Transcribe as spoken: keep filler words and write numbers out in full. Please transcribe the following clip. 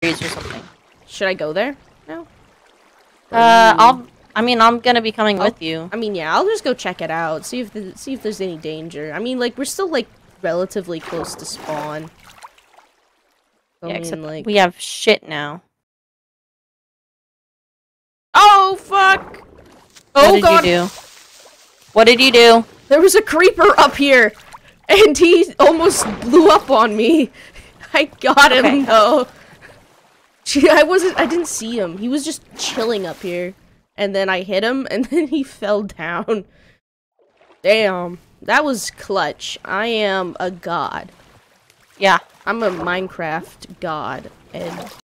or something. Should I go there now? Uh, I'll. I mean, I'm gonna be coming I'll, with you. I mean, yeah, I'll just go check it out. See if the, see if there's any danger. I mean, like we're still like relatively close to spawn. I Yeah, mean, except like... we have shit now. Oh fuck! Oh what did god! you do? What did you do? There was a creeper up here, and he almost blew up on me. I got him Okay. though. Gee, I wasn't. I didn't see him. He was just chilling up here, and then I hit him, and then he fell down. Damn, that was clutch. I am a god. Yeah. I'm a Minecraft god, and